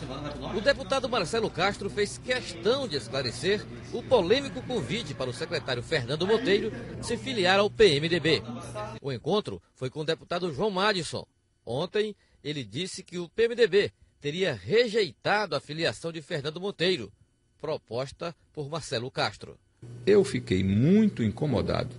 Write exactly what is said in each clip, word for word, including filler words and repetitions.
O deputado Marcelo Castro fez questão de esclarecer o polêmico convite para o secretário Fernando Monteiro se filiar ao P M D B. O encontro foi com o deputado João Madison. Ontem, ele disse que o P M D B teria rejeitado a filiação de Fernando Monteiro, proposta por Marcelo Castro. Eu fiquei muito incomodado,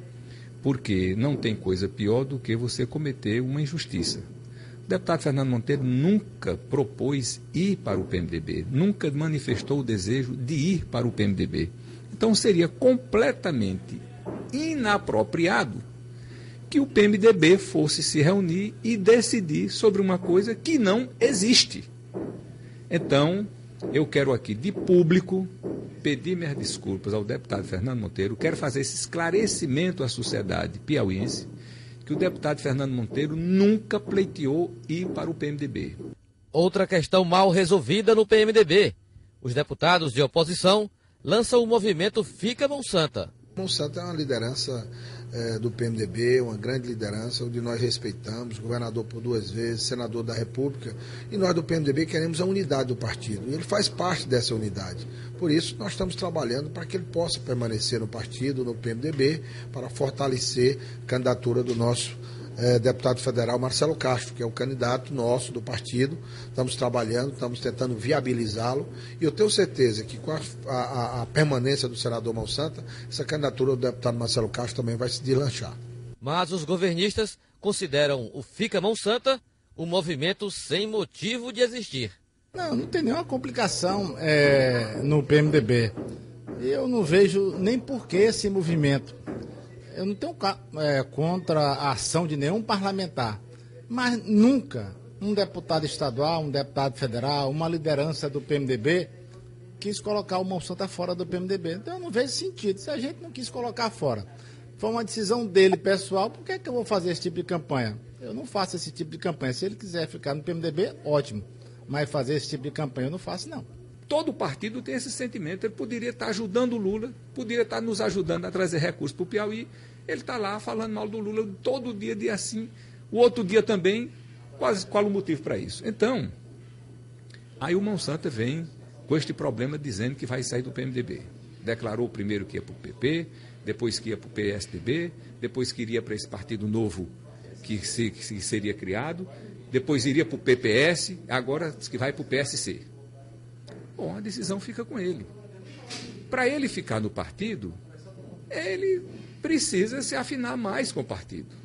porque não tem coisa pior do que você cometer uma injustiça. O deputado Fernando Monteiro nunca propôs ir para o P M D B, nunca manifestou o desejo de ir para o P M D B. Então seria completamente inapropriado que o P M D B fosse se reunir e decidir sobre uma coisa que não existe. Então, eu quero aqui de público pedir minhas desculpas ao deputado Fernando Monteiro, quero fazer esse esclarecimento à sociedade piauiense, que o deputado Fernando Monteiro nunca pleiteou ir para o P M D B. Outra questão mal resolvida no P M D B. Os deputados de oposição lançam o movimento Fica Monsanto. Monsanto é uma liderança é, do P M D B, uma grande liderança, onde nós respeitamos, governador por duas vezes, senador da República, e nós do P M D B queremos a unidade do partido, e ele faz parte dessa unidade. Por isso, nós estamos trabalhando para que ele possa permanecer no partido, no P M D B, para fortalecer a candidatura do nosso é, deputado federal Marcelo Castro, que é o candidato nosso do partido. Estamos trabalhando, estamos tentando viabilizá-lo, e eu tenho certeza que com a, a, a permanência do senador Monsanto, essa candidatura do deputado Marcelo Castro também vai se deslanchar. Mas os governistas consideram o Fica Monsanto um movimento sem motivo de existir. Não, não tem nenhuma complicação é, no P M D B. Eu não vejo nem por que esse movimento. Eu não tenho é, contra a ação de nenhum parlamentar, mas nunca um deputado estadual, um deputado federal, uma liderança do P M D B quis colocar o Monsanto fora do P M D B. Então eu não vejo sentido. Se a gente não quis colocar fora, foi uma decisão dele pessoal, por que é que eu vou fazer esse tipo de campanha? Eu não faço esse tipo de campanha. Se ele quiser ficar no P M D B, ótimo. Mas fazer esse tipo de campanha eu não faço, não. Todo partido tem esse sentimento. Ele poderia estar ajudando o Lula, poderia estar nos ajudando a trazer recursos para o Piauí. Ele está lá falando mal do Lula todo dia, dia assim. O outro dia também. Quase, qual o motivo para isso? Então, aí o Monsanto vem com este problema dizendo que vai sair do P M D B. Declarou primeiro que ia para o P P, depois que ia para o P S D B, depois que iria para esse partido novo que, se, que seria criado, depois iria para o P P S, agora diz que vai para o P S C. Bom, a decisão fica com ele. Para ele ficar no partido, ele precisa se afinar mais com o partido.